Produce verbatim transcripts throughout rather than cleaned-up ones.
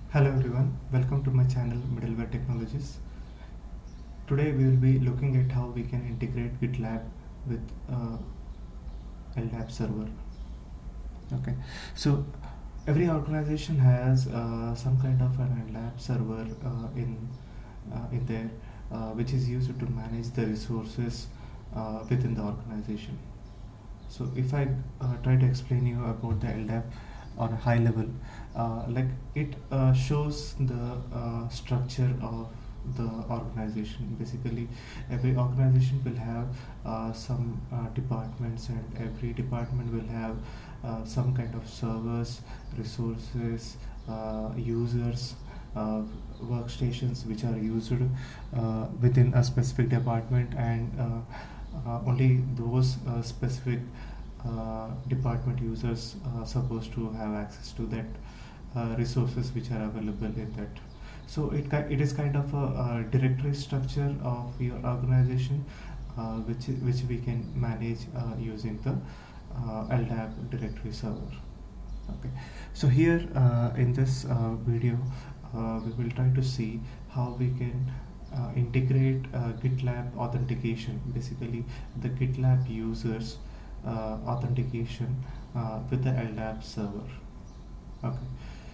Hello everyone, welcome to my channel Middleware Technologies. Today we will be looking at how we can integrate GitLab with uh, L D A P server. Okay, so every organization has uh, some kind of an L D A P server uh, in uh, in there, uh, which is used to manage the resources uh, within the organization. So if I uh, try to explain you about the L D A P on a high level, uh, like it uh, shows the uh, structure of the organization. Basically, every organization will have uh, some uh, departments, and every department will have uh, some kind of servers, resources, uh, users, uh, workstations which are used uh, within a specific department, and uh, uh, only those uh, specific uh, department users are supposed to have access to that uh, resources which are available in that. So it it is kind of a, a directory structure of your organization, uh, which which we can manage uh, using the uh, L D A P directory server. Okay, so here uh, in this uh, video uh, we will try to see how we can uh, integrate uh, GitLab authentication, basically the GitLab users uh, authentication uh, with the L D A P server. Okay,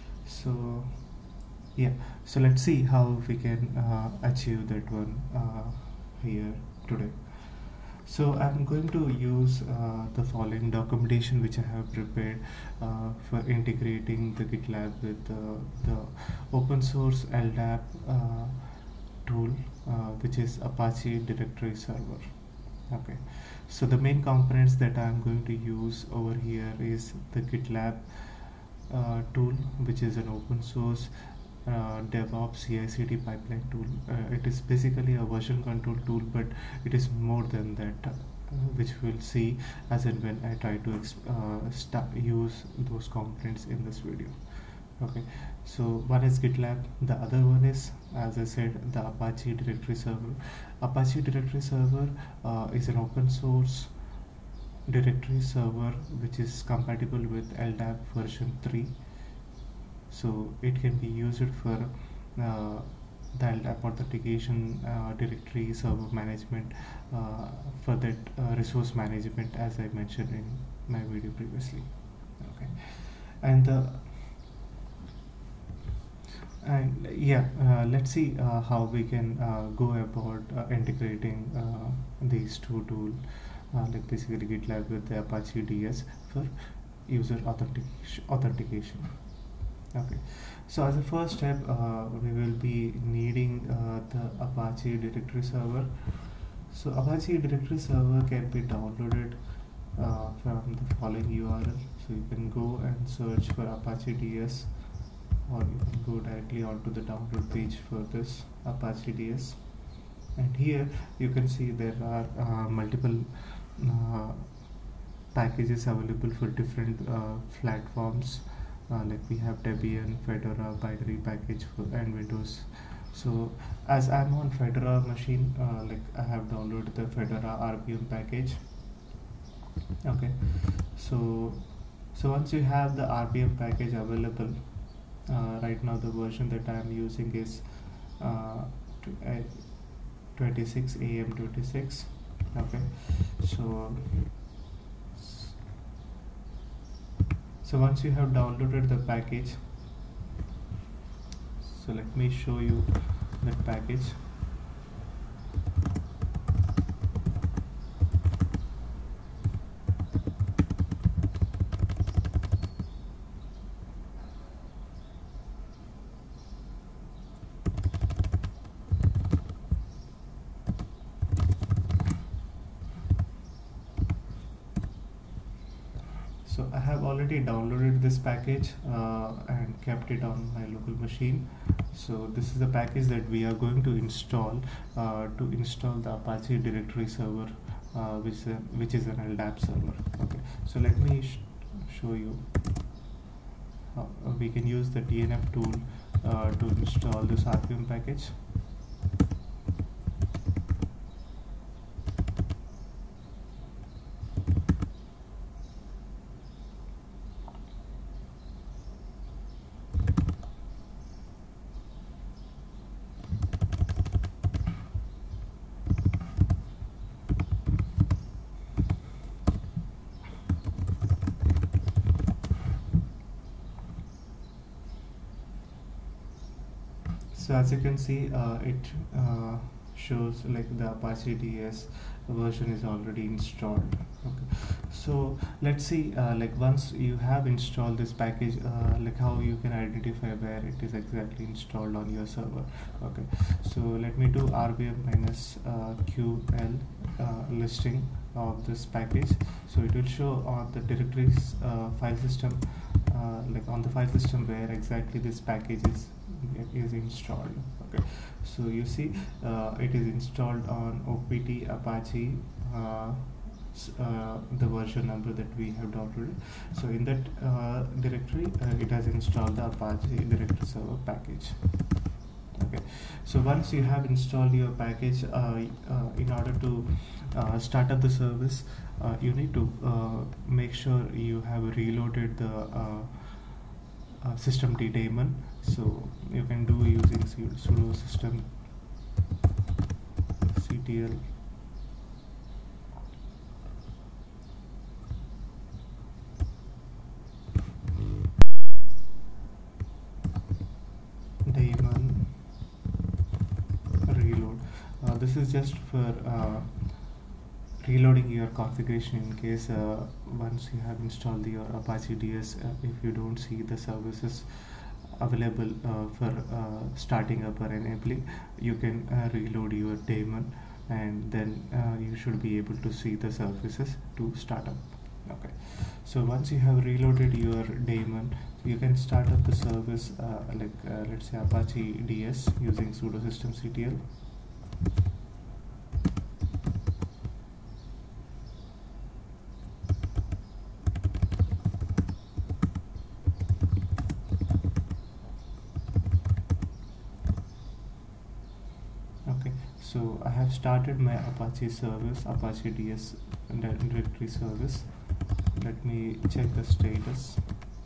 so yeah, so let's see how we can uh, achieve that one uh, here today. So I'm going to use uh, the following documentation which I have prepared uh, for integrating the GitLab with uh, the open source L D A P uh, tool, uh, which is Apache Directory Server. Okay, so the main components that I'm going to use over here is the GitLab uh, tool, which is an open source Uh, DevOps C I C D pipeline tool. Uh, it is basically a version control tool, but it is more than that, uh, which we'll see as and when I try to uh, start use those components in this video. Okay, so one is GitLab, the other one is, as I said, the Apache Directory Server. Apache Directory Server uh, is an open source directory server which is compatible with L D A P version three. So it can be used for uh, the L D A P authentication, uh, directory server management, uh, for that uh, resource management, as I mentioned in my video previously. Okay, and the and yeah, uh, let's see uh, how we can uh, go about uh, integrating uh, these two tools, uh, like basically GitLab with the Apache D S for user authentication authentication. Okay, so as a first step, uh, we will be needing uh, the Apache Directory Server. So Apache Directory Server can be downloaded uh, from the following U R L. So you can go and search for Apache D S, or you can go directly onto the download page for this Apache D S. And here you can see there are uh, multiple uh, packages available for different uh, platforms. Uh, like we have Debian, Fedora, binary package for, and Windows. So as I'm on Fedora machine, uh, like I have downloaded the Fedora R P M package. Okay, so so once you have the R P M package available, uh, right now the version that I am using is uh, twenty-six A M twenty-six. Okay, so So once you have downloaded the package, so let me show you that package. So I have already downloaded this package uh, and kept it on my local machine. So this is the package that we are going to install uh, to install the Apache Directory Server, uh, which, uh, which is an L D A P server. Okay, so let me sh show you how we can use the D N F tool uh, to install this R P M package. So as you can see, uh, it uh, shows like the Apache D S version is already installed. Okay, so let's see, uh, like once you have installed this package, uh, like how you can identify where it is exactly installed on your server. Okay, so let me do R B M minus uh, Q L uh, listing of this package. So it will show on the directories uh, file system, uh, like on the file system where exactly this package is is installed. Okay, so you see, uh, it is installed on O P T Apache, uh, uh, the version number that we have downloaded. So in that uh, directory, uh, it has installed the Apache directory server package. Okay, so once you have installed your package, uh, uh, in order to uh, start up the service, uh, you need to uh, make sure you have reloaded the uh, uh, system daemon. So you can do using sudo system ctl daemon reload. Uh, this is just for uh, reloading your configuration in case uh, once you have installed your Apache D S, uh, if you don't see the services available uh, for uh, starting up or enabling, you can uh, reload your daemon, and then uh, you should be able to see the services to start up. Okay, so once you have reloaded your daemon, you can start up the service, uh, like uh, let's say Apache D S using sudo system ctl. Okay, so I have started my Apache service, Apache D S directory service. Let me check the status.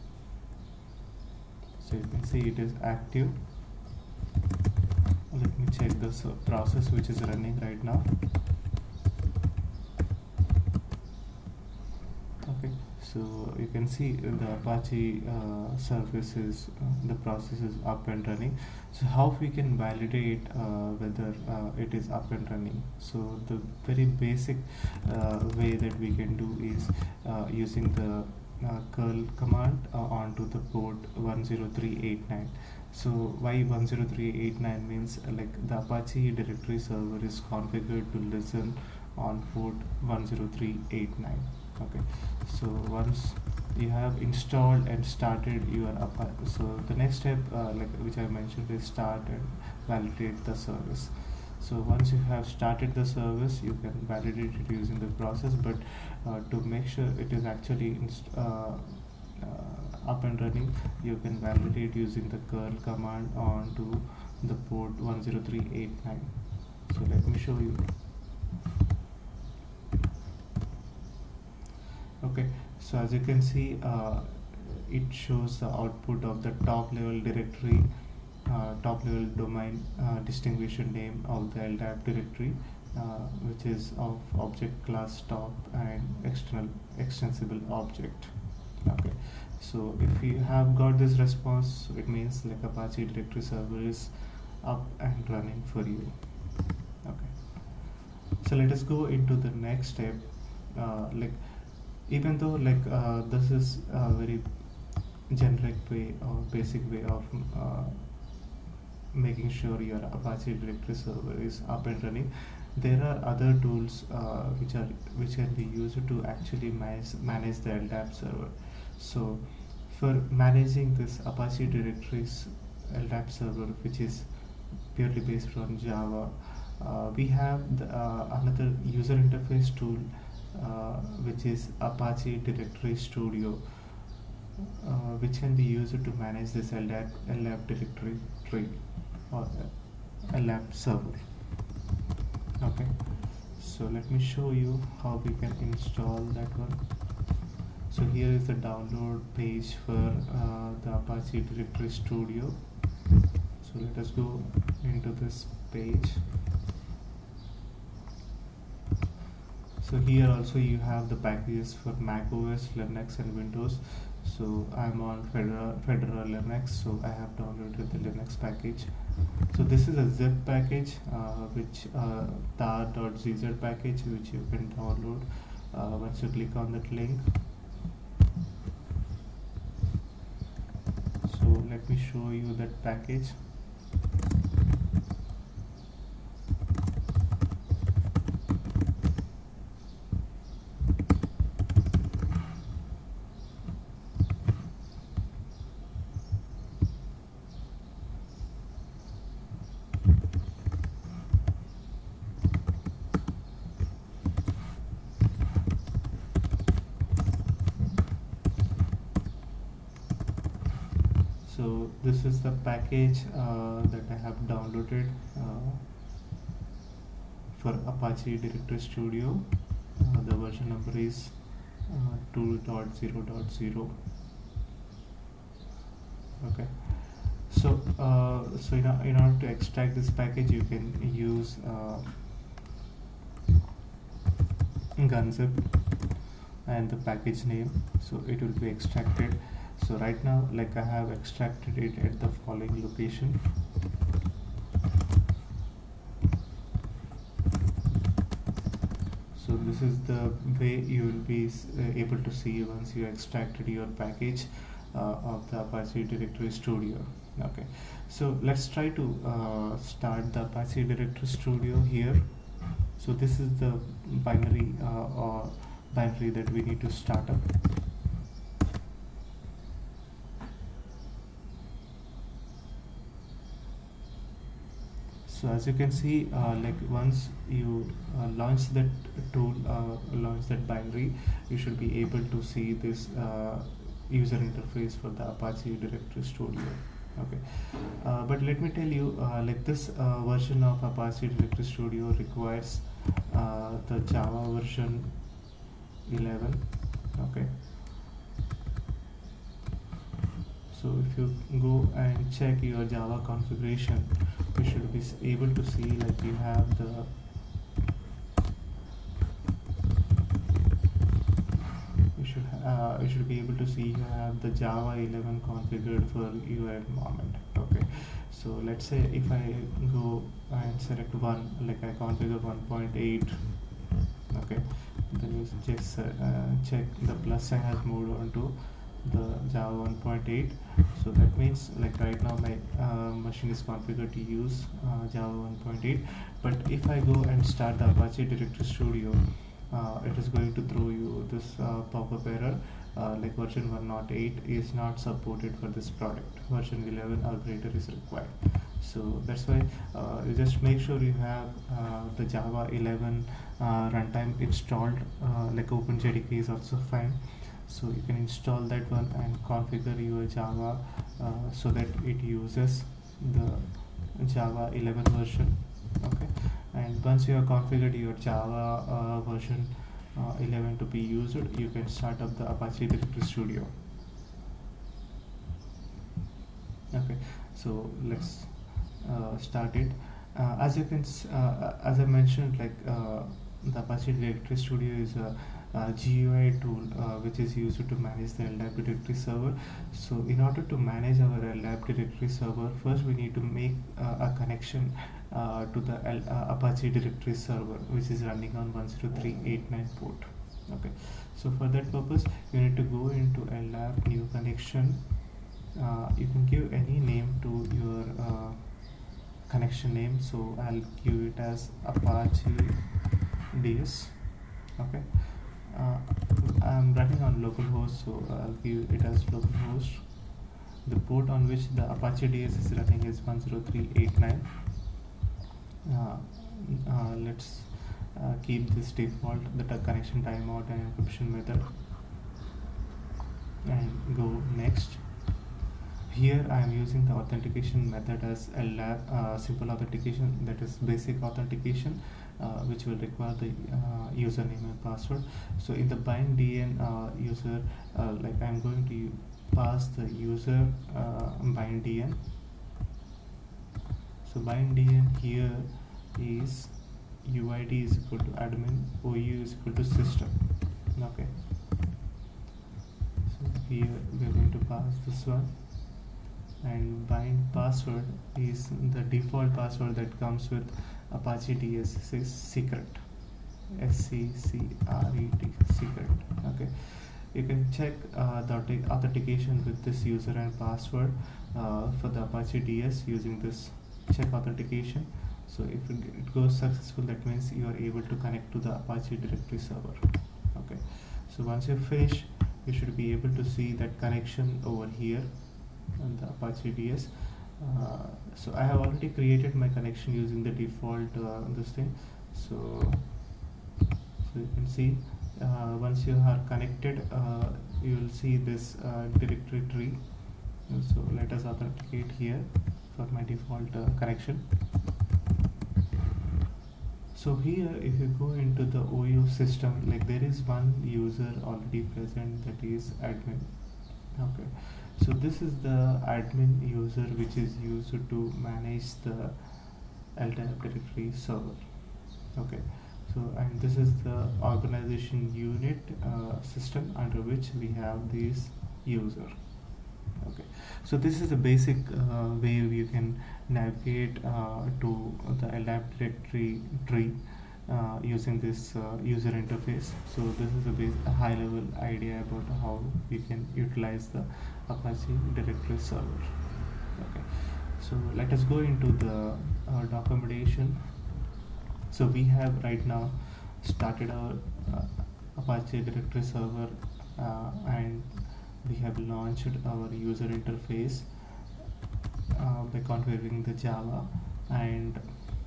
So you can see it is active. Let me check the process which is running right now. Okay, so you can see the Apache uh, service is uh, the process is up and running. So how we can validate uh, whether uh, it is up and running? So the very basic uh, way that we can do is uh, using the uh, curl command uh, onto the port one zero three eight nine. So why one zero three eight nine means, uh, like the Apache directory server is configured to listen on port one zero three eight nine. Okay, so once you have installed and started your Apache, so the next step, uh, like which I mentioned, is start and validate the service. So once you have started the service, you can validate it using the process, but uh, to make sure it is actually inst uh, uh, up and running, you can validate using the curl command onto the port one zero three eight nine. So let me show you. Okay, so as you can see, uh, it shows the output of the top level directory, uh, top level domain uh, distinguishing name of the L D A P directory, uh, which is of object class top and external extensible object. Okay, so if you have got this response, it means like Apache directory server is up and running for you. Okay, so let us go into the next step. Uh, like even though like uh, this is a very generic way or basic way of uh, making sure your Apache directory server is up and running, there are other tools uh, which are which can be used to actually manage, manage the L D A P server. So for managing this Apache directories L D A P server, which is purely based on Java, uh, we have the, uh, another user interface tool, Uh, which is Apache Directory Studio, uh, which can be used to manage this L D A P, L D A P directory tree or L D A P server. Okay, so let me show you how we can install that one. So here is the download page for uh, the Apache Directory Studio. So let us go into this page. So here also you have the packages for Mac O S, Linux and Windows. So I'm on Fedora, Fedora Linux, so I have downloaded the Linux package So this is a zip package, uh, which uh, tar.zz package, which you can download uh, once you click on that link. So let me show you that package. So this is the package uh, that I have downloaded uh, for Apache Directory Studio. Uh, the version number is uh, two point zero point zero. Okay. So uh, so in, in order to extract this package, you can use uh, gunzip and the package name, so it will be extracted. So right now, like I have extracted it at the following location. So this is the way you will be uh, able to see once you extracted your package uh, of the Apache Directory Studio. Okay, so let's try to uh, start the Apache Directory Studio here. So this is the binary uh, or binary that we need to start up. So as you can see, uh, like once you uh, launch that tool, uh, launch that binary, you should be able to see this uh, user interface for the Apache Directory Studio. Okay, uh, but let me tell you, uh, like this uh, version of Apache Directory Studio requires uh, the Java version eleven. Okay, so if you go and check your Java configuration, you should be able to see like you have the you should uh, you should be able to see you have the Java eleven configured for your environment. Okay, so let's say if I go and select one, like I configure one point eight. Okay, then you just uh, check the plus sign has moved on to the Java one point eight. So that means like right now my uh, machine is configured to use uh, Java one point eight, but if I go and start the Apache Directory Studio, uh, it is going to throw you this uh, pop-up error, uh, like version one point eight is not supported for this product, version eleven or greater is required. So that's why uh, you just make sure you have uh, the Java eleven uh, runtime installed, uh, like OpenJDK is also fine. So you can install that one and configure your Java uh, so that it uses the Java eleven version. Okay, and once you have configured your Java uh, version uh, eleven to be used, you can start up the Apache Directory Studio. Okay, so let's uh, start it. Uh, as you can, uh, as I mentioned, like uh, the Apache Directory Studio is a Uh, G U I tool uh, which is used to manage the L D A P directory server. So in order to manage our L D A P directory server, first we need to make uh, a connection uh, to the L uh, Apache directory server, which is running on one zero three eight nine port. Okay, so for that purpose you need to go into L D A P new connection. Uh, you can give any name to your uh, connection name, so I'll give it as Apache D S. Okay, uh, I'm running on localhost, so I'll give it as localhost. The port on which the Apache D S is running is one zero three eight nine. Uh, uh, let's uh, keep this default, the connection timeout and encryption method, and go next. Here I am using the authentication method as L D A P, uh, simple authentication, that is basic authentication, uh, which will require the uh, username and password. So in the bind D N uh, user, uh, like I am going to pass the user uh, bind D N. So bind D N here is U I D is equal to admin, O U is equal to system. Okay, so here we are going to pass this one. and bind password is the default password that comes with Apache D S is secret, S C C R E T, secret. Okay, you can check uh, the authentication with this user and password uh, for the Apache D S using this check authentication. So if it, it goes successful, that means you are able to connect to the Apache directory server. Okay, so once you finish, you should be able to see that connection over here on the Apache D S. Uh, so I have already created my connection using the default uh, this thing. So, so you can see uh, once you are connected, uh, you will see this uh, directory tree. So let us authenticate here for my default uh, connection. So here, if you go into the O U system, like there is one user already present, that is admin. Okay, so this is the admin user which is used to manage the L D A P directory server. Okay, so and this is the organization unit uh, system under which we have this user. Okay, so this is a basic uh, way you can navigate uh, to the L D A P directory tree uh, using this uh, user interface. So this is a, base, a high level idea about how you can utilize the Apache directory server. Okay, so let us go into the uh, documentation. So we have right now started our uh, Apache directory server uh, and we have launched our user interface uh, by configuring the Java, and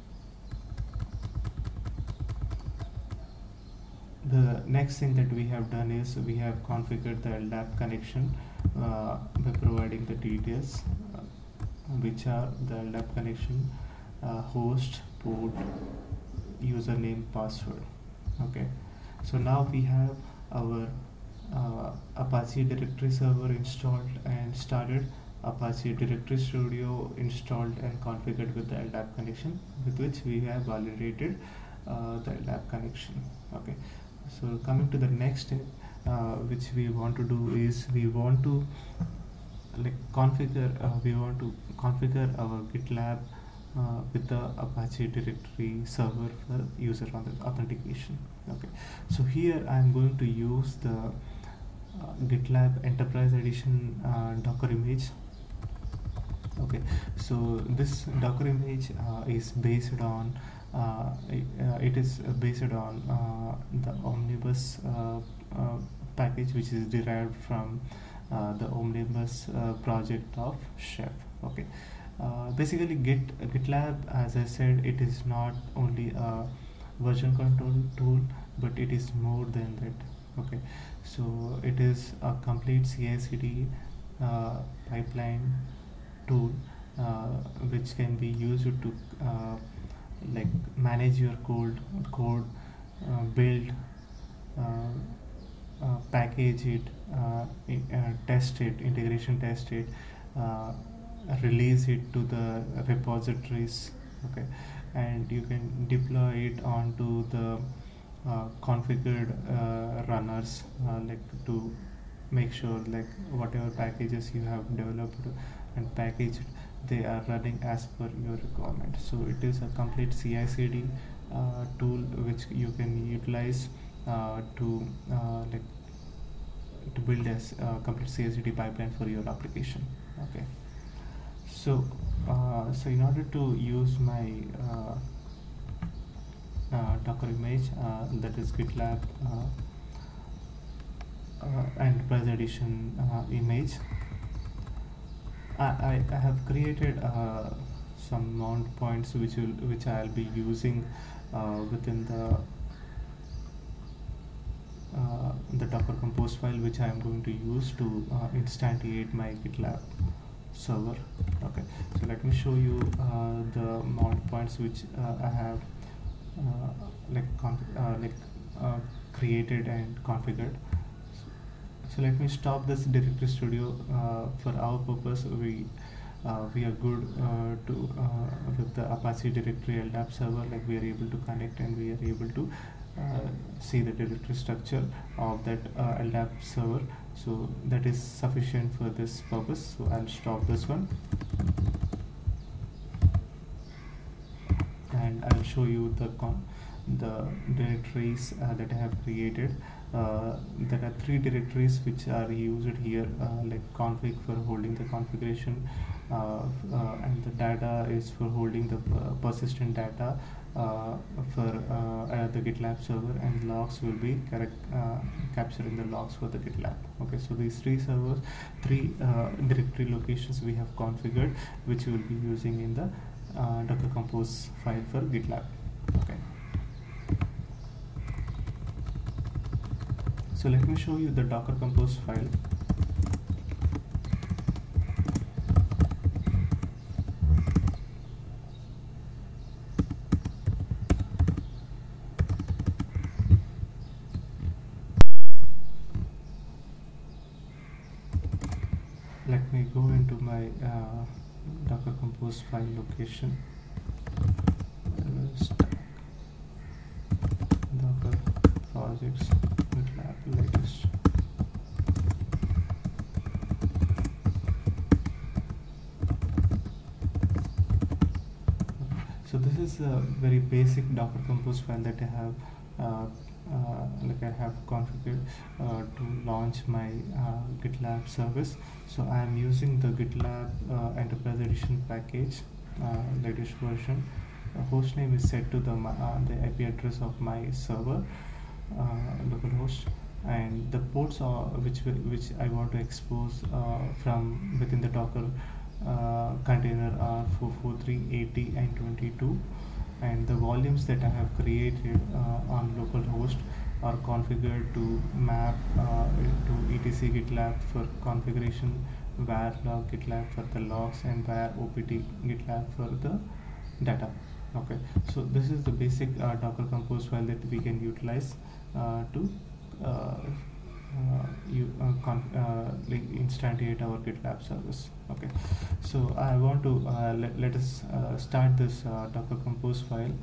the next thing that we have done is we have configured the L D A P connection uh, by providing the details uh, which are the L D A P connection, uh, host, port, username, password. Okay, so now we have our uh, Apache directory server installed and started, Apache Directory Studio installed and configured with the L D A P connection, with which we have validated uh, the L D A P connection. Okay, so coming to the next step, uh, which we want to do is we want to like configure uh, we want to configure our GitLab uh, with the Apache directory server for user authentication. Okay, so here I am going to use the uh, GitLab Enterprise Edition uh, Docker image. Okay, so this Docker image uh, is based on uh, it, uh, it is based on uh, the Omnibus uh, uh, package, which is derived from uh, the Omnibus uh, project of Chef. Okay, uh, basically Git GitLab, as I said, it is not only a version control tool, but it is more than that. Okay, so it is a complete C I C D uh, pipeline tool uh, which can be used to uh, like manage your code code uh, build uh, uh, package it, uh, in, uh, test it, integration test it, uh, release it to the repositories. Okay, and you can deploy it onto the uh, configured uh, runners, uh, like to make sure like whatever packages you have developed and packaged, they are running as per your requirement. So it is a complete C I C D uh, tool which you can utilize uh, to uh, like to build a uh, complete C I C D pipeline for your application. Okay, so uh, so in order to use my uh, uh, Docker image, uh, that is GitLab uh, uh, Enterprise Edition uh, image, I, I, I have created uh, some mount points which will which I'll be using uh, within the uh, the Docker Compose file, which I am going to use to uh, instantiate my GitLab server. Okay, so let me show you uh, the mount points which uh, I have uh, like uh, like uh, created and configured. So let me stop this directory studio. Uh, for our purpose, we uh, we are good uh, to uh, with the Apache directory L D A P server. Like we are able to connect and we are able to uh, see the directory structure of that uh, L D A P server. So that is sufficient for this purpose, so I'll stop this one and I'll show you the con the directories uh, that I have created. Uh, there are three directories which are used here, uh, like config for holding the configuration, uh, uh, and the data is for holding the uh, persistent data uh, for uh, uh, the GitLab server, and logs will be correct uh, capturing the logs for the GitLab. Okay, so these three servers, three uh, directory locations we have configured, which we will be using in the uh, Docker Compose file for GitLab. Okay. So let me show you the Docker Compose file. Let me go into my uh, Docker Compose file location. Docker projects GitLab latest. So this is a very basic Docker Compose file that I have uh, uh, like I have configured uh, to launch my uh, GitLab service. So I am using the GitLab uh, Enterprise Edition package, uh, latest version. Uh, host name is set to the uh, the I P address of my server, uh, localhost, and the ports are which which I want to expose uh, from within the Docker uh, container are four forty-three, eighty, and twenty-two. And the volumes that I have created uh, on localhost are configured to map uh, to etc GitLab for configuration, var log GitLab for the logs, and var opt GitLab for the data. Okay, so this is the basic uh, Docker Compose file that we can utilize uh, to uh, uh, you uh, con uh, like instantiate our GitLab service. Okay, so I want to uh, let, let us uh, start this uh, Docker Compose file.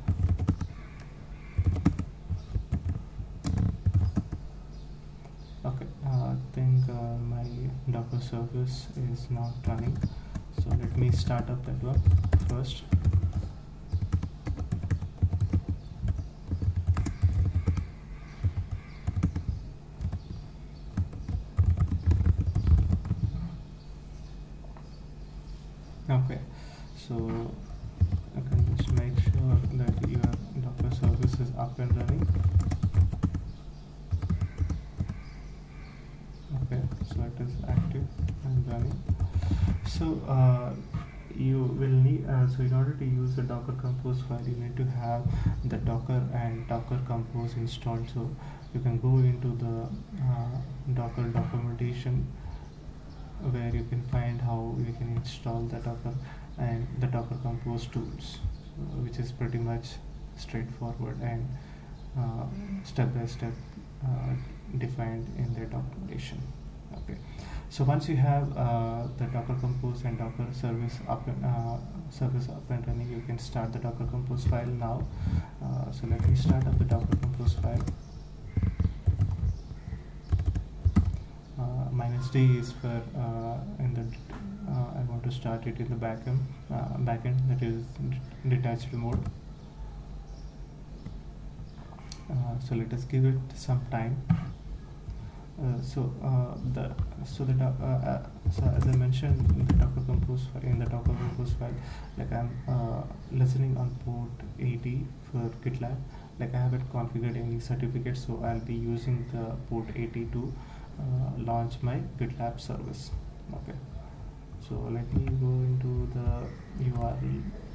Okay, uh, I think uh, my Docker service is not running, so let me start up that one first. Okay, so I can just make sure that your Docker service is up and running. Okay, so it is active and running. So uh, you will need uh, so in order to use the Docker Compose file, you need to have the Docker and Docker Compose installed. So you can go into the uh, Docker documentation, where you can find how you can install the Docker and the Docker Compose tools, uh, which is pretty much straightforward and uh, step by step uh, defined in their documentation. Okay, so once you have uh, the Docker Compose and Docker service up and, uh, service up and running, you can start the Docker Compose file now. Uh, so let me start up the Docker Compose file. Uh, minus D is for uh, in the uh, I want to start it in the backend uh, backend that is detached mode. Uh, so let us give it some time. Uh, so uh, the so the uh, uh, so as I mentioned in the Docker Compose file, in the Docker Compose file, like I'm uh, listening on port eighty for GitLab. Like I haven't configured any certificates, so I'll be using the port eighty to Uh, launch my GitLab service. Okay, so let me go into the U R L.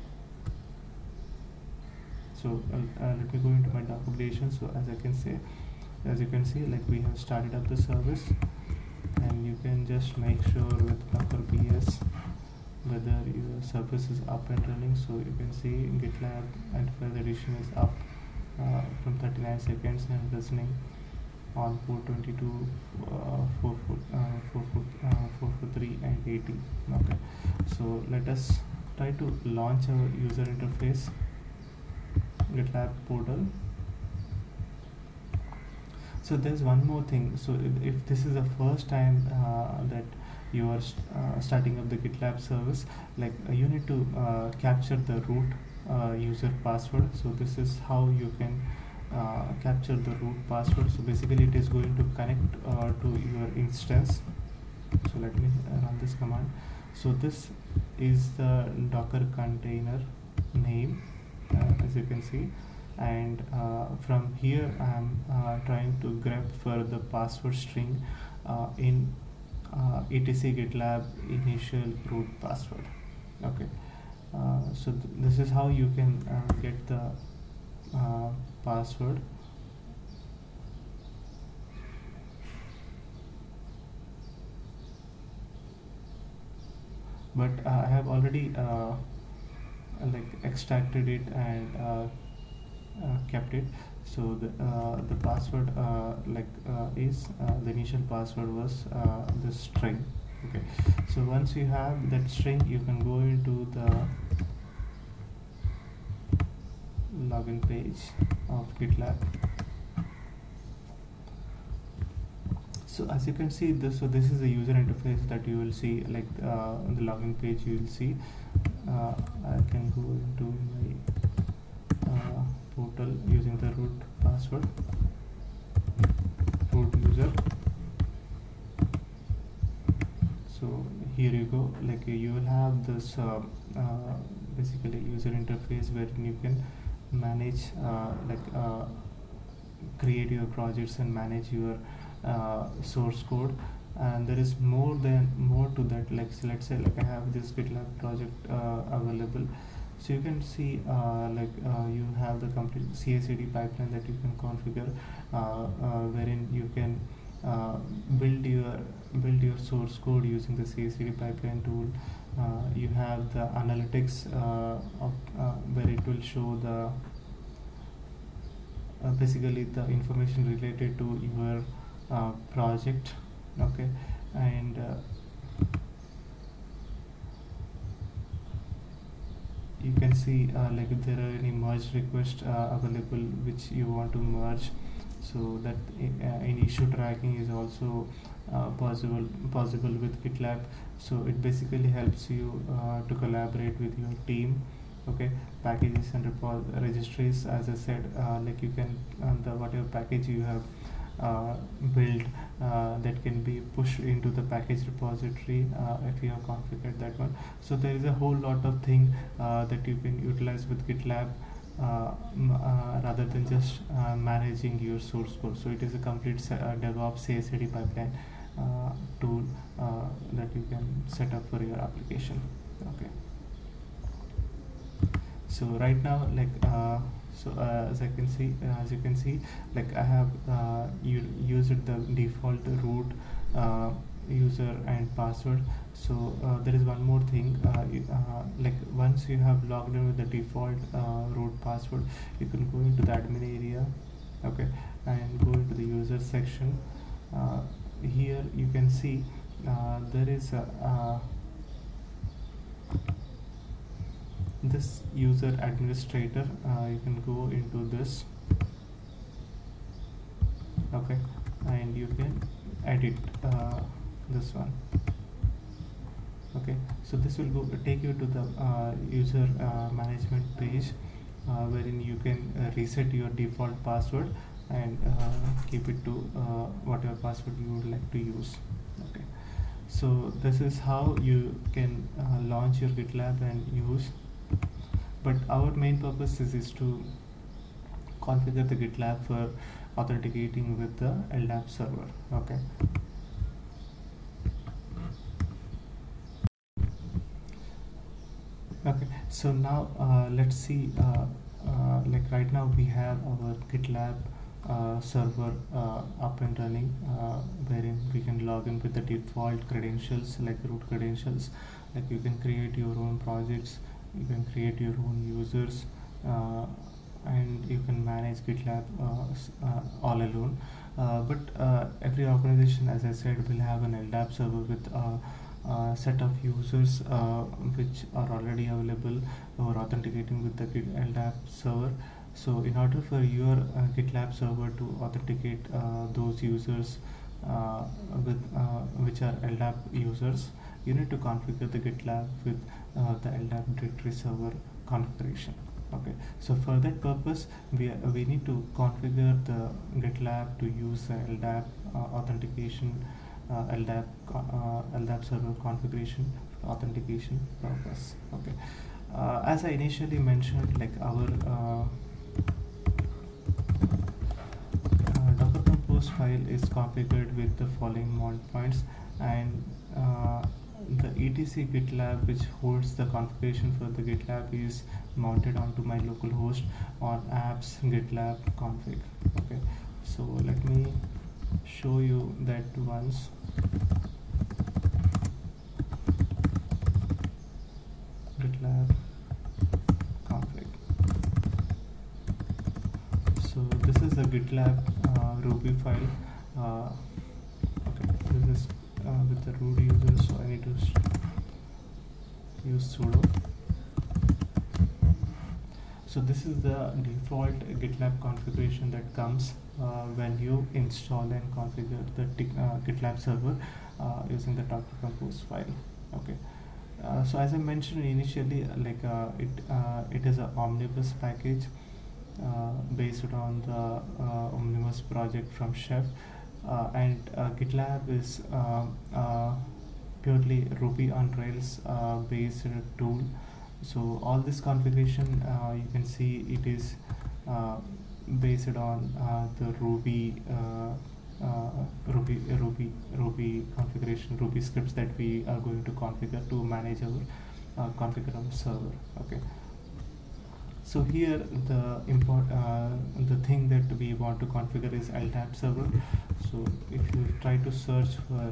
So uh, uh, let me go into my documentation. So as I can say, as you can see, like we have started up the service, and you can just make sure with Docker P S whether your service is up and running. So you can see GitLab Enterprise Edition is up uh, from thirty-nine seconds and listening on port twenty-two, uh, four forty-three, and eighty. Okay, so let us try to launch our user interface GitLab portal. So there's one more thing. So if, if this is the first time uh, that you are st- uh, starting up the GitLab service, like uh, you need to uh, capture the root uh, user password. So this is how you can uh, capture the root password. So basically it is going to connect uh, to your instance. So let me uh, run this command. So this is the Docker container name, uh, as you can see, and uh, from here I am uh, trying to grab for the password string uh, in uh, etc GitLab initial root password. Okay, uh, so th this is how you can uh, get the uh, password. But uh, I have already uh, like extracted it and uh, uh, kept it. So the uh, the password uh, like uh, is uh, the initial password was uh, the string. Okay, so once you have that string, you can go into the login page of GitLab. So as you can see this, so this is the user interface that you will see, like uh, on the login page you will see. uh, I can go into my uh, portal using the root password, root user. So here you go, like you will have this uh, uh, basically user interface where you can manage uh, like uh, create your projects and manage your uh, source code. And there is more than more to that, like so let's say like I have this GitLab project uh, available. So you can see uh, like uh, you have the complete C I C D pipeline that you can configure, uh, uh, wherein you can uh, build your build your source code using the C I C D pipeline tool. Uh, you have the analytics uh, of, uh, where it will show the uh, basically the information related to your uh, project. Okay, and uh, you can see uh, like if there are any merge requests uh, available which you want to merge, so that uh, in issue tracking is also uh, possible possible with GitLab. So it basically helps you uh, to collaborate with your team. Okay, packages and repo registries, as I said, uh, like you can uh, the whatever package you have uh, built uh, that can be pushed into the package repository uh, if you have configured that one. So there is a whole lot of thing uh, that you can utilize with GitLab uh, uh, rather than just uh, managing your source code. So it is a complete uh, DevOps C I C D pipeline uh, tool uh, that you can set up for your application. Okay, so right now, like uh, so uh, as I can see, uh, as you can see, like I have uh, used the default root uh, user and password. So uh, there is one more thing, uh, you, uh, like once you have logged in with the default uh, root password, you can go into the admin area. Okay, and go into the user section. Uh, here you can see uh, there is a uh, this user administrator. Uh, you can go into this. Okay, and you can edit uh, this one. Okay, so this will go take you to the uh, user uh, management page uh, wherein you can uh, reset your default password and uh, keep it to uh, whatever password you would like to use. Okay, so this is how you can uh, launch your GitLab and use. But our main purpose is, is to configure the GitLab for authenticating with the L D A P server. Okay. Okay. So now uh, let's see. Uh, uh, like right now we have our GitLab uh, server uh, up and running, uh, wherein we can log in with the default credentials, like root credentials. Like you can create your own projects. You can create your own users uh, and you can manage GitLab uh, uh, all alone. Uh, but uh, every organization, as I said, will have an L D A P server with a, a set of users uh, which are already available or authenticating with the L D A P server. So in order for your uh, GitLab server to authenticate uh, those users uh, with uh, which are L D A P users, you need to configure the GitLab with uh, the L D A P directory server configuration. Okay, so for that purpose, we uh, we need to configure the GitLab to use the L D A P uh, authentication, uh, L D A P uh, L D A P server configuration for authentication purpose. Okay, uh, as I initially mentioned, like our uh, uh, Docker Compose file is configured with the following mount points, and uh, the etc GitLab, which holds the configuration for the GitLab, is mounted onto my local host on apps GitLab config. Okay, so let me show you that once. GitLab config. So this is the GitLab uh, Ruby file. Uh, okay, this is uh, with the root user, so I need to use sudo. So this is the default GitLab configuration that comes uh, when you install and configure the uh, GitLab server uh, using the Docker Compose file. Okay. Uh, so as I mentioned initially, like uh, it uh, it is an omnibus package uh, based on the uh, omnibus project from Chef, uh, and uh, GitLab is uh, uh, purely Ruby on Rails uh, based tool. So all this configuration, uh, you can see it is uh, based on uh, the Ruby uh, uh, Ruby Ruby Ruby configuration, Ruby scripts that we are going to configure to manage our uh, configure our server. Okay. So here the import uh, the thing that we want to configure is L D A P server. So if you try to search for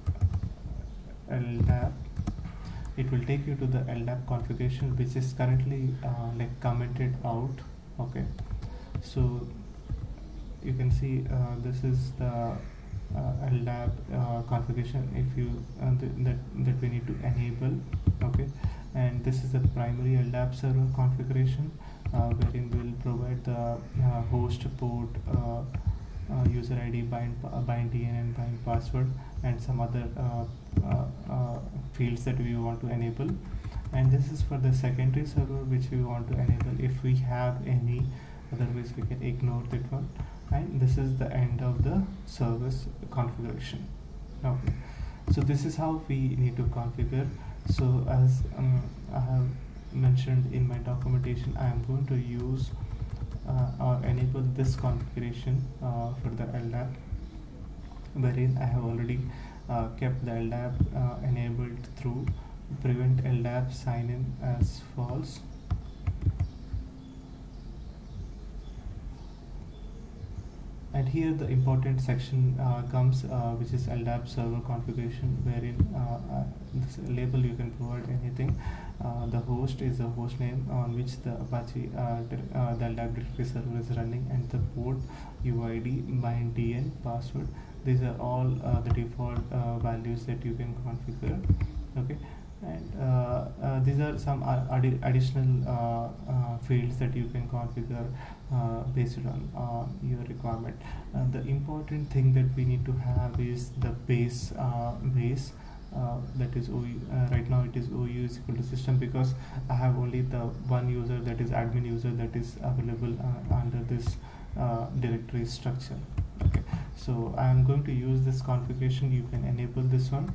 L D A P, it will take you to the L D A P configuration, which is currently uh, like commented out. Okay, so you can see uh, this is the uh, L D A P uh, configuration if you uh, th that that we need to enable. Okay, and this is the primary L D A P server configuration, uh, wherein we will provide the uh, host port, uh, uh, user I D, bind uh, bind D N, and bind password, and some other uh, uh, uh, fields that we want to enable. And this is for the secondary server which we want to enable if we have any, otherwise we can ignore that one. And this is the end of the service configuration. Okay, so this is how we need to configure. So as um, I have mentioned in my documentation, I am going to use uh, or enable this configuration uh, for the L D A P, wherein I have already uh, kept the L D A P uh, enabled through prevent L D A P sign in as false. And here the important section uh, comes, uh, which is L D A P server configuration, wherein uh, uh, this label you can provide anything. Uh, the host is the host name on which the Apache uh, uh, the L D A P directory server is running, and the port, U I D, bind D N, password. These are all uh, the default uh, values that you can configure. Okay, and uh, uh, these are some addi additional uh, uh, fields that you can configure uh, based on uh, your requirement. Uh, the important thing that we need to have is the base uh, base uh, that is O U, uh, right now it is O U is equal to system, because I have only the one user, that is admin user, that is available uh, under this uh, directory structure. Okay, so I am going to use this configuration. You can enable this one.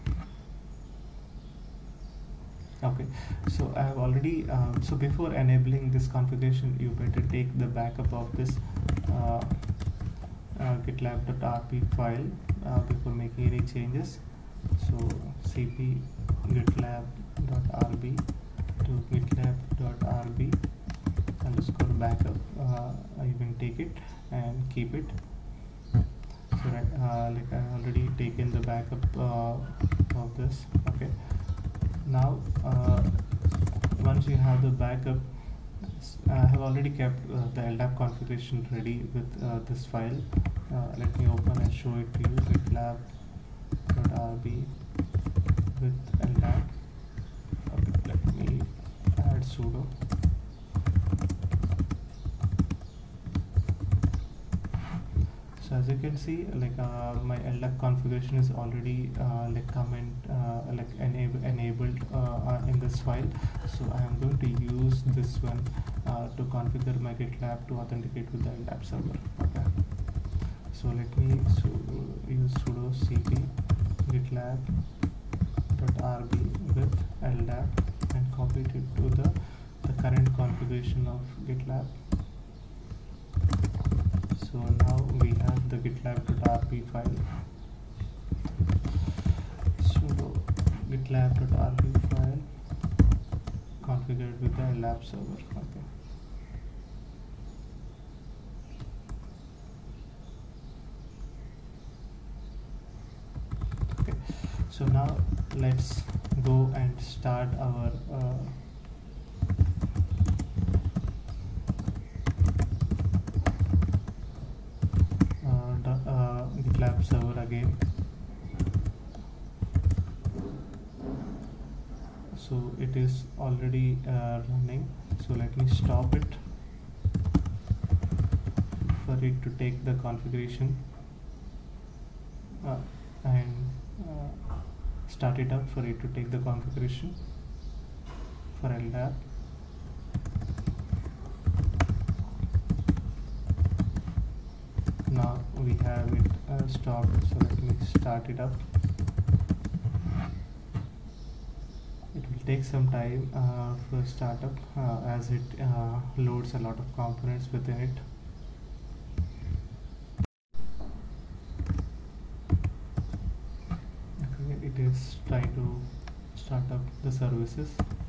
Okay, so I have already um, so before enabling this configuration, you better take the backup of this uh, uh, gitlab.rb file uh, before making any changes. So cp gitlab.rb to gitlab.rb underscore backup, uh, you can take it and keep it. So right, uh, like I have already taken the backup uh, of this. Okay, now uh, once you have the backup, I have already kept uh, the L D A P configuration ready with uh, this file. Uh, let me open and show it to you. gitlab.rb with L D A P. Okay, let me add sudo. So as you can see, like uh, my L D A P configuration is already uh, like comment uh, like enable enabled uh, uh, in this file. So I am going to use this one uh, to configure my GitLab to authenticate with the L D A P server. Okay. So let me so use sudo cp gitlab.rb with L D A P and copy it to the the current configuration of GitLab. So now we have the gitlab.rb file. Sudo gitlab.rb file configured with the L D A P server. Okay. Okay. So now let's go and start our uh, Uh, GitLab server again. So it is already uh, running, so let me stop it for it to take the configuration uh, and uh, start it up for it to take the configuration for L D A P. Now we have it uh, stopped, so let me start it up. It will take some time uh, for startup uh, as it uh, loads a lot of components within it. Okay, it is trying to start up the services.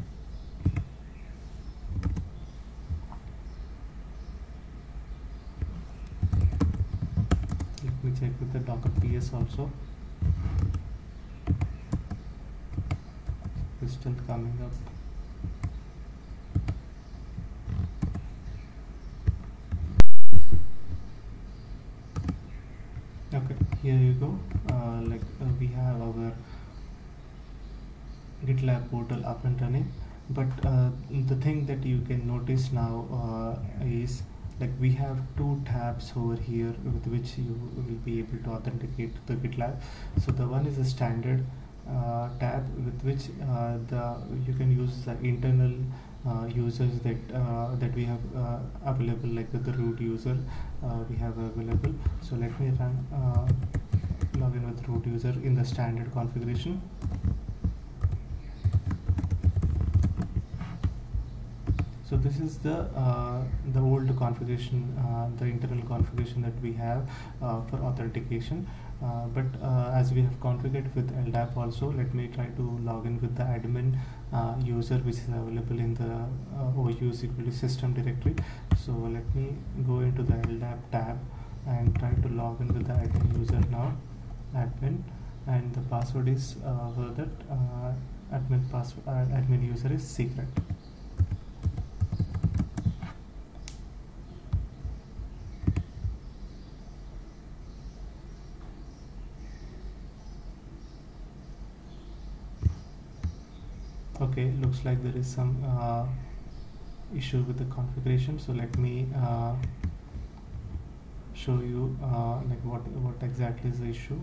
Let me check with the Docker P S also. It's still coming up. Okay, here you go. Uh, like uh, we have our GitLab portal up and running, but uh, the thing that you can notice now uh, is like we have two tabs over here with which you will be able to authenticate to the GitLab. So the one is a standard uh, tab with which uh, the you can use the internal uh, users that uh, that we have uh, available, like the, the root user uh, we have available. So let me run uh, log in with root user in the standard configuration. So this is the uh, the old configuration, uh, the internal configuration that we have uh, for authentication. Uh, but uh, as we have configured with L D A P also, let me try to log in with the admin uh, user which is available in the uh, O U security system directory. So let me go into the L D A P tab and try to log in with the admin user now, admin, and the password is uh, for that uh, admin password uh, admin user is secret. Okay, looks like there is some uh, issue with the configuration, so let me uh, show you uh, like what what exactly is the issue.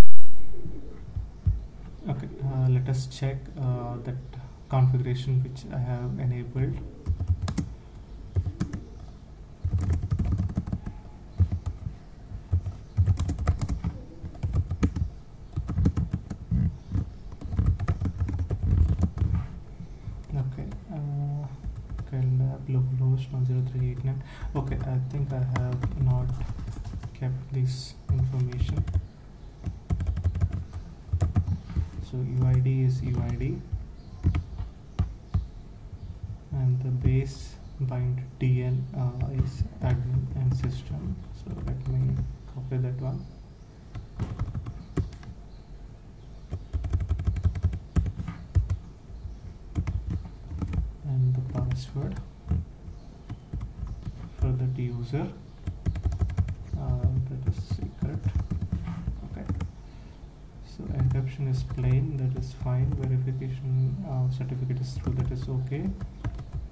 Okay, uh, let us check uh, that configuration which I have enabled. Localhost one zero three eight nine. Okay, I think I have not kept this information. So U I D is U I D and the base bind D N uh, is admin and system. So let me copy that one. And the password for that user, uh, that is secret. Okay, so encryption is plain, that is fine. Verification uh, certificate is true, that is okay.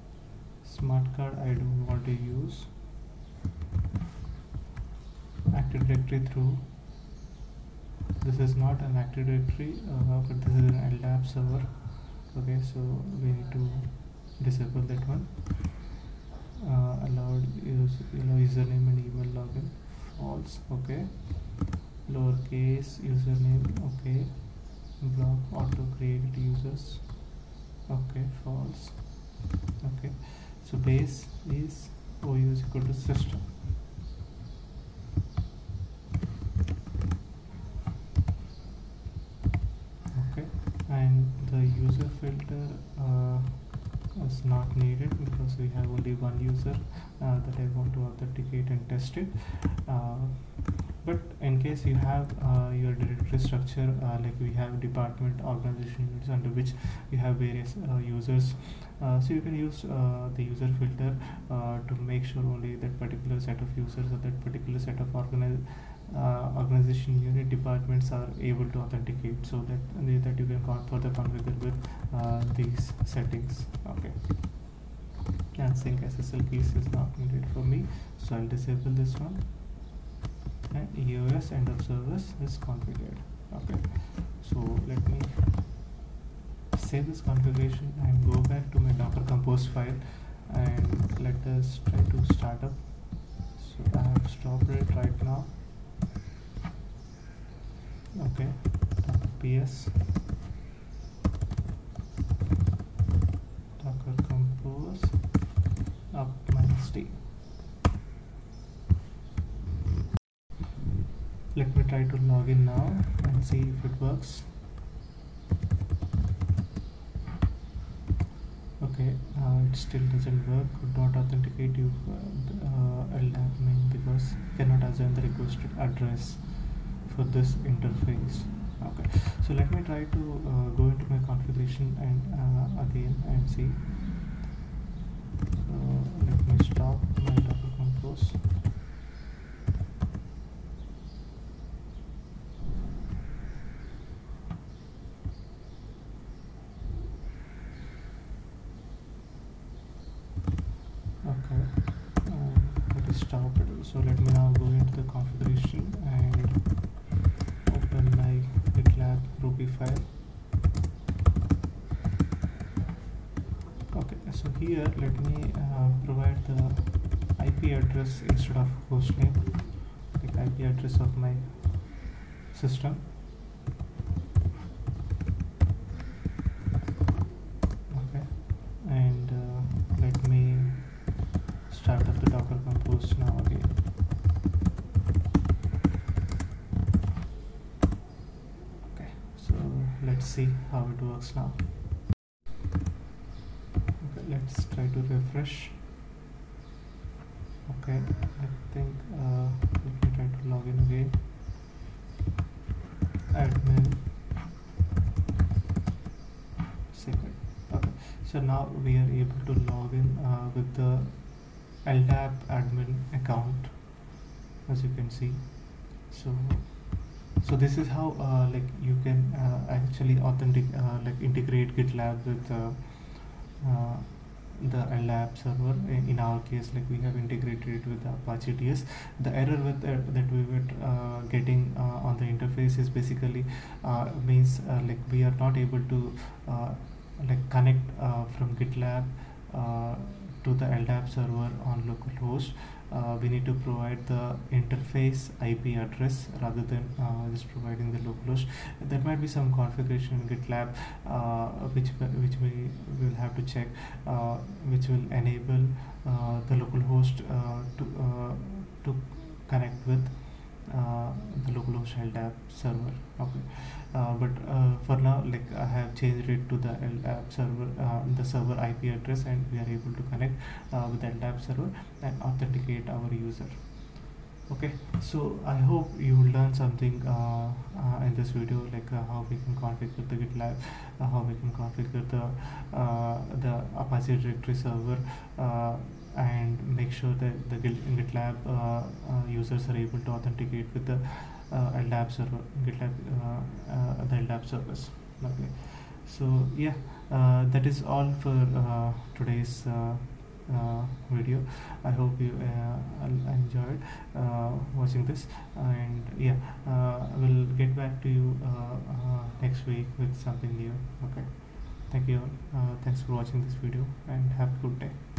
Smart card I don't want to use. Active Active Directory through, this is not an Active Directory, uh, but this is an L D A P server. Okay, so we need to disable that one. Uh, allowed use allow username and email login, false. Okay, lowercase username, okay, block auto created users, okay, false. Okay, so base is O U is equal to system. Okay, and the user filter uh, is not needed because we have only one user uh, that I want to authenticate and test it. Uh, but in case you have uh, your directory structure, uh, like we have department, organization units under which you have various uh, users, uh, so you can use uh, the user filter uh, to make sure only that particular set of users or that particular set of organize uh, organization unit departments are able to authenticate, so that that you can further configure with uh, these settings. Okay, and sync S S L keys is not needed for me, so I'll disable this one. And E O S end of service is configured. Okay, so let me save this configuration and go back to my Docker Compose file, and let us try to start up. So I have stopped it right now. Okay, Docker P S, Docker Compose, up minus D. Let me try to log in now and see if it works. Okay, uh, it still doesn't work. Could not authenticate you uh, L D A P name because cannot assign the requested address for this interface. Okay, so let me try to uh, go into my configuration and uh, again and see. So let me stop my Docker Compose. Okay, uh, let us stop it. So let me now go into the configuration and open my GitLab Ruby file. Okay, so here let me uh, provide the I P address instead of host name, like I P address of my system. Okay, and uh, let me start up the Docker Compose now again. Okay, so let's see how it works now. Okay, let's try to refresh. Okay, I think uh, let me try to log in again. Admin secret. Okay, so now we are able to log in uh, with the L D A P admin account, as you can see. So so this is how uh, like you can uh, actually authentic uh, like integrate GitLab with uh, uh, the L D A P server. In, in our case, like we have integrated it with Apache D S. The error with uh, that we were uh, getting uh, on the interface is basically uh, means uh, like we are not able to uh, like connect uh, from GitLab uh, to the L D A P server on localhost. Uh, we need to provide the interface I P address rather than uh, just providing the localhost. There might be some configuration in GitLab uh, which which we will have to check, uh, which will enable uh, the localhost uh, to uh, to connect with uh, the localhost L D A P server. Okay, uh, but uh, for now, like I have changed it to the L D A P server, uh, the server I P address, and we are able to connect uh, with the L D A P server and authenticate our user. Okay, so I hope you learned something uh, uh, in this video, like uh, how we can configure the GitLab, uh, how we can configure the uh, the Apache directory server, uh, and make sure that the GitLab uh, uh, users are able to authenticate with the uh, L D A P server, GitLab, uh, uh, the L D A P service. Okay, so yeah, uh, that is all for uh, today's uh, uh, video. I hope you uh, enjoyed uh, watching this, and yeah, uh, we'll get back to you uh, uh, next week with something new. Okay, thank you. Uh, thanks for watching this video, and have a good day.